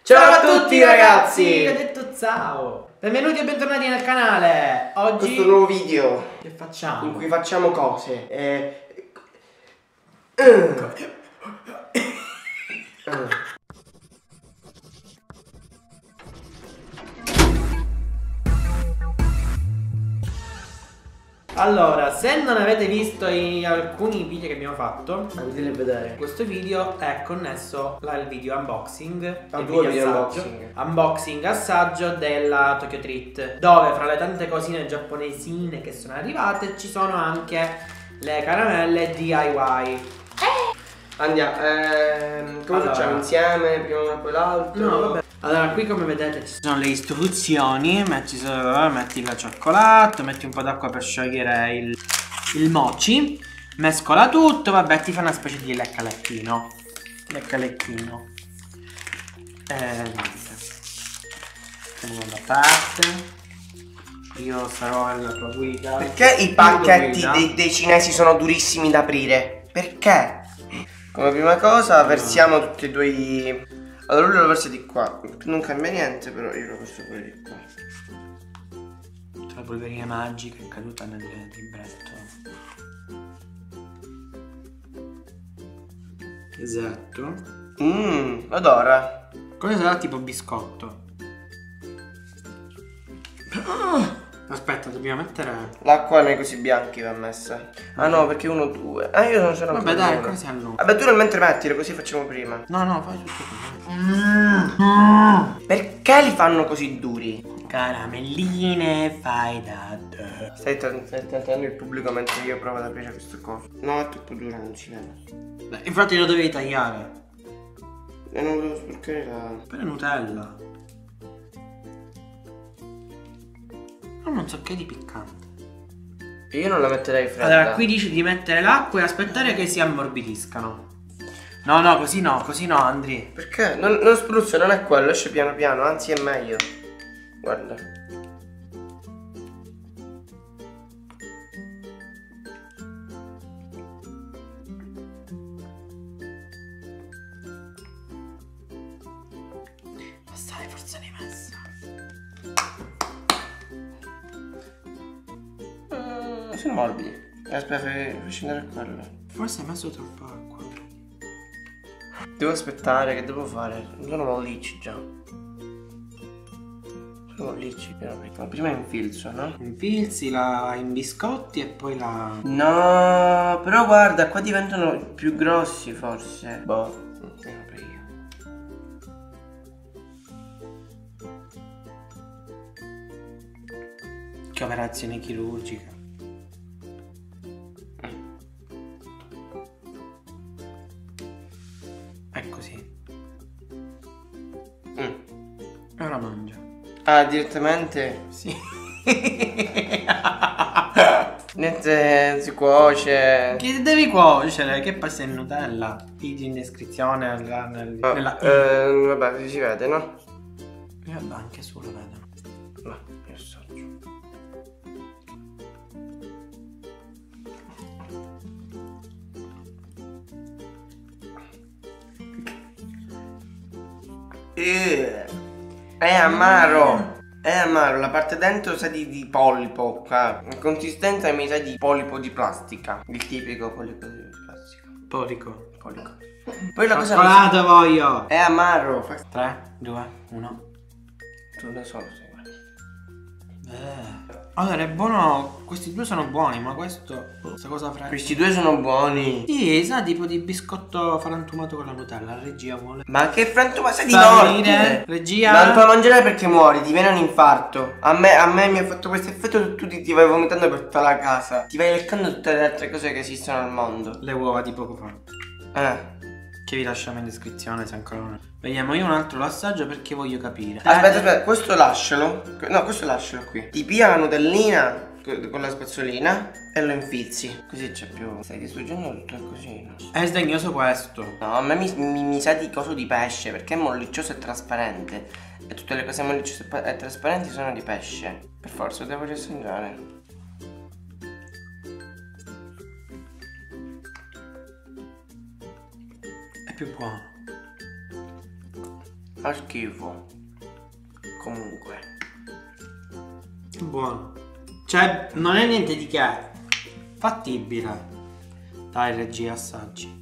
Ciao a tutti ragazzi! Ho detto ciao! Benvenuti e bentornati nel canale! Oggi questo nuovo video che facciamo? in cui facciamo cose. Allora, se non avete visto alcuni video che abbiamo fatto, Andateli a vedere. questo video è connesso al video unboxing, A il due video video assaggio, unboxing assaggio della Tokyo Treat, dove fra le tante cosine giapponesine che sono arrivate ci sono anche le caramelle DIY. Andiamo, come Allora, facciamo insieme? Prima una poi l'altra? No, vabbè. Allora, qui come vedete ci sono le istruzioni. Metti il cioccolato, metti un po' d'acqua per sciogliere il mochi, mescola tutto, vabbè, ti fa una specie di leccalecchino. Leccalecchino. Niente. Teniamo da parte. Io sarò la tua guida. Perché i pacchetti dei cinesi sono durissimi da aprire? Perché? Come prima cosa versiamo tutti e due i... Allora lui lo versa di qua. Non cambia niente, però io lo verso pure di qua. La polverina magica è caduta nel libretto. Esatto. Adora. Cosa sarà tipo biscotto? Aspetta, dobbiamo mettere... L'acqua nei cosi bianchi va messa. Ah no, perché 1, 2. Ah, io non sono Vabbè ancora dai, uno. così allunga. Vabbè, tu nel mentre mettilo, così facciamo prima. No, fai tutto così. Perché li fanno così duri? Caramelline fai da te. Stai tentando il pubblico mentre io provo ad aprire questo coso. No, è troppo duro, non si vede. Beh, infatti lo dovevi tagliare. E non volevo sporcare la... Per Nutella. Non so che di piccante. E io non la metterei fredda. Allora, qui dice di mettere l'acqua e aspettare che si ammorbidiscano. No, così no, Andri. Perché? Non spruzzo, non è quello, esce piano piano, anzi è meglio. Guarda. Passare, forza l'hai messa. Sono morbidi. Aspetta, fai scendere quello. Forse hai messo troppa acqua. Devo aspettare, che devo fare? Sono mollicci già. Sono mollicci, ma prima infilzo, no? Infilzi, la imbiscotti e poi la... No, però guarda, qua diventano più grossi forse. Boh, ne apro io. Che operazione chirurgica. È così. E ora mangia. Ah, direttamente? Sì. Niente, si cuoce. Che devi cuocere? Che passa in Nutella? Video in descrizione nella... Vabbè, si vede, no? E vabbè, anche su lo vedono. No, io assaggio. È amaro. È amaro, la parte dentro sa di polipo qua. La consistenza mi sa di polipo di plastica. Il tipico polipo di plastica. Polico. Poi la cosa Cioccolato voglio. è amaro. 3, 2, 1. Tu da solo sei guarda. Allora è buono. Questi due sono buoni, ma questa cosa fresca. Questi due sono buoni. Sì, sa tipo di biscotto frantumato con la Nutella. La regia vuole. Ma che frantuma sei di Salire. morte. Regia. Non puoi mangiare perché muori, ti viene un infarto. A me mi ha fatto questo effetto, tu ti vai vomitando per tutta la casa. Ti vai leccando tutte le altre cose che esistono al mondo. Le uova di poco fa. Che vi lasciamo in descrizione se ancora non... Vediamo io un altro l'assaggio perché voglio capire. Aspetta, questo lascialo. No, questo lascialo qui. Ti pia la nutellina con la spazzolina e lo infilzi. Così c'è più. Stai distruggendo tutto così, no? È sdegnoso questo. No, a me mi sa di coso di pesce perché è molliccioso e trasparente. E tutte le cose mollicciose e trasparenti sono di pesce. Per forza, devo riassaggiare. più buono. Fa schifo. Comunque. Buono. Cioè, non è niente di che. Fattibile. Dai, regia, assaggi.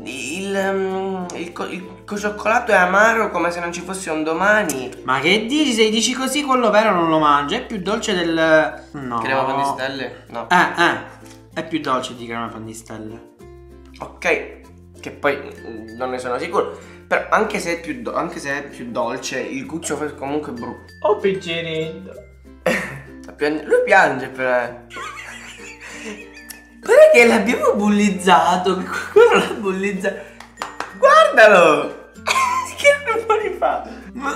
Il cioccolato è amaro come se non ci fosse un domani. Ma che dici? Se dici così, quello vero non lo mangi. È più dolce del... No. Crema pandistelle? No. È più dolce di crema pandistelle. Ok. Che poi non ne sono sicuro. Però anche se è più, dolce, il guccio fa comunque brutto. Oh, piccerino. Lui piange però. Guarda che l'abbiamo bullizzato. Che qualcuno l'ha bullizzato. Guardalo. Che non può rifare.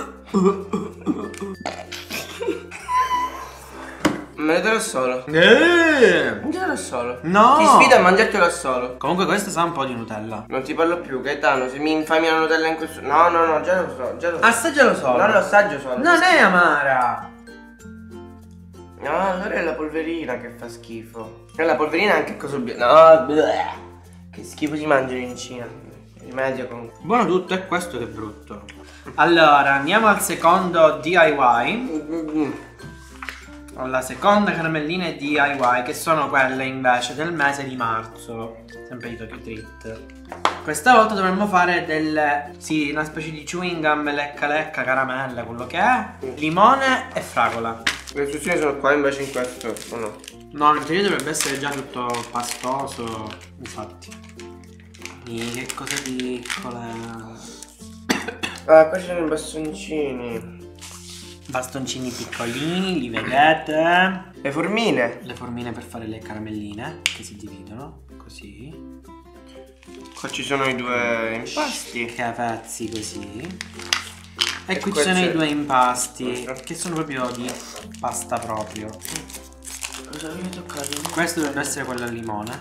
Me ne darò solo. Me ne darò solo. No. Ti sfido a mangiartelo solo. Comunque questo sa un po' di Nutella. Non ti parlo più, Gaetano. Se mi infami la Nutella in questo... No, già lo so. Assaggialo solo. Non lo assaggio solo. Non è amara. No, allora è la polverina che fa schifo. E la polverina è anche cosa... No, bleh. Che schifo si mangiano in Cina. Rimedio comunque. Buono tutto, è questo che è brutto. Allora, andiamo al secondo DIY. Alla seconda caramellina DIY, che sono quelle invece del mese di marzo. Sempre di Tokyo Treat. Questa volta dovremmo fare delle... Sì, una specie di chewing gum, lecca lecca, caramella, quello che è. Limone e fragola. Le istruzioni sono qua invece in questo, o no? No, in teoria dovrebbe essere già tutto pastoso. Infatti. Che cosa piccola. Ah, qua ci sono i bastoncini. Bastoncini piccolini, li vedete? Le formine. Le formine per fare le caramelline, che si dividono, così. Qua ci sono i due impasti. Che a pezzi così. E qui qua ci sono c'è- i due impasti, che sono proprio di pasta proprio. Cosa voglio toccare? Questo dovrebbe essere quello al limone.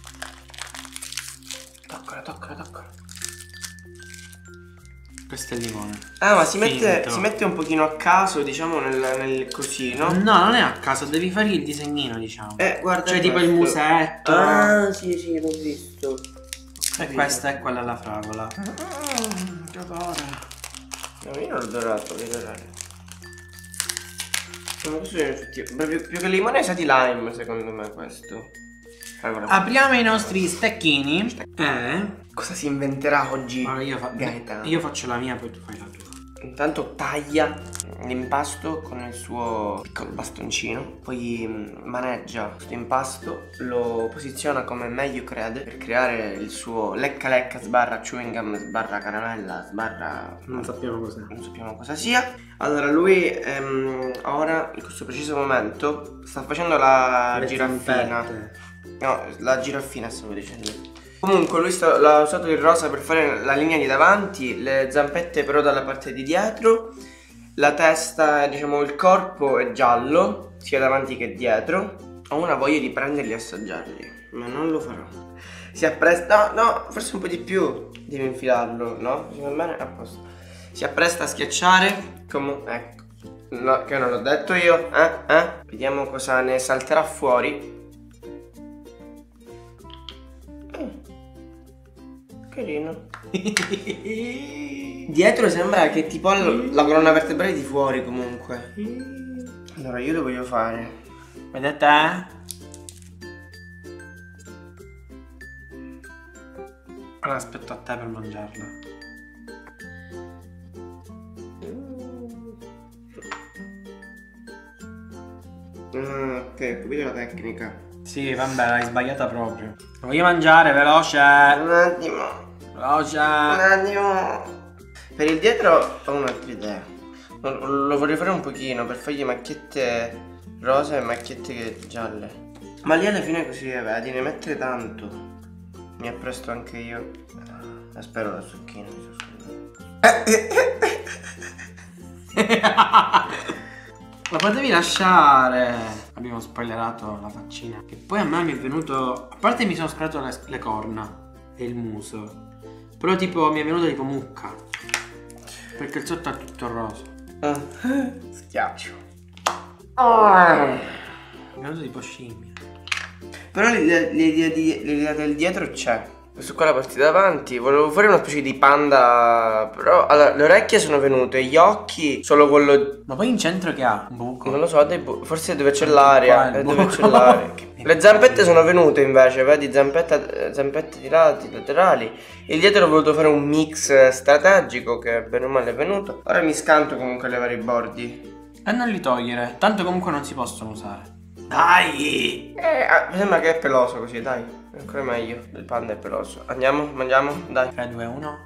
Toccala. Questo è il limone. Ah, ma Finto. si mette un pochino a caso, diciamo, nel così, no? No, non è a caso, devi fare il disegnino, diciamo. Guarda. Cioè tipo il musetto. Ah, sì, l'ho visto. E questa è quella alla fragola. Che odore. No, io non l'ho dorato, devi dorare. Ma questo è effettivamente più che limone sa di lime, secondo me, questo. Fragola. Apriamo i nostri stecchini. Cosa si inventerà oggi? Allora Gaetano? io faccio la mia, poi tu fai la tua. Intanto taglia l'impasto con il suo piccolo bastoncino, poi maneggia questo impasto, lo posiziona come meglio crede per creare il suo lecca lecca sbarra chewing gum sbarra caramella sbarra... Non sappiamo cos'è. Non sappiamo cosa sia. Allora lui ora in questo preciso momento sta facendo la giraffina. zampette. No, la giraffina stavo dicendo. Comunque lui l'ha usato il rosa per fare la linea di davanti, le zampette però dalla parte di dietro, la testa, diciamo il corpo è giallo, sia davanti che dietro. Ho una voglia di prenderli e assaggiarli, ma non lo farò. Si appresta, no, forse un po' di più devi infilarlo, no? Va bene? A posto. Si appresta a schiacciare, come, ecco, no, che non l'ho detto io, Vediamo cosa ne salterà fuori. Carino. Dietro sembra che tipo la colonna vertebrale di fuori comunque. Allora io lo voglio fare. Vedete? Allora aspetto a te per mangiarlo. Ok, ho capito la tecnica. Sì, vabbè, l'hai sbagliata proprio. Lo voglio mangiare, veloce. Un attimo. Veloce. Un attimo. Per il dietro ho un'altra idea. Lo vorrei fare un pochino per fargli macchiette rosa e macchiette gialle. Ma lì alla fine così, vedi, ne mettere tanto. Mi appresto anche io. Spero la zucchina, mi sono scordato. Lo potevi lasciare. Abbiamo spoilerato la faccina. Che poi a me mi è venuto. A parte mi sono scolato le corna e il muso. Però tipo mi è venuto tipo mucca. Perché il sotto è tutto rosa. Schiaccio. Mi è venuto tipo scimmia. Però l'idea del dietro c'è. Questo qua la parte davanti. Volevo fare una specie di panda. Però allora, le orecchie sono venute. Gli occhi solo quello. Ma poi in centro che ha? Un buco? Non lo so, forse dove c'è l'aria. Dove c'è l'aria. Le zampette sono venute invece. Vedi, zampette di lati, laterali. E dietro ho voluto fare un mix strategico che bene o male è venuto. Ora mi scanto comunque a levare i bordi. E non li togliere. Tanto comunque non si possono usare. Dai! Mi sembra che è peloso così, dai. È ancora meglio. Il panda è peloso. Andiamo, mangiamo, dai. 3, 2, 1.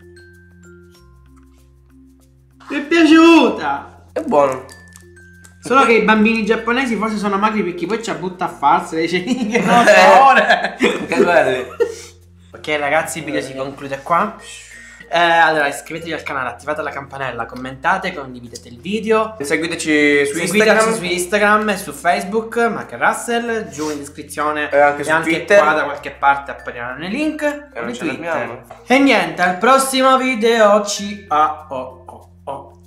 Mi è piaciuta! È buono. Solo che i bambini giapponesi forse sono magri perché poi ci butta a farsi le cenighe. No, amore! Che belli. Ok ragazzi, il video si conclude qua. Allora iscrivetevi al canale, attivate la campanella, commentate, condividete il video. Seguiteci su Instagram e su Facebook, Michael Russell, giù in descrizione e anche su Twitter. Qua da qualche parte appariranno i link e Twitter. E niente, al prossimo video, ciao.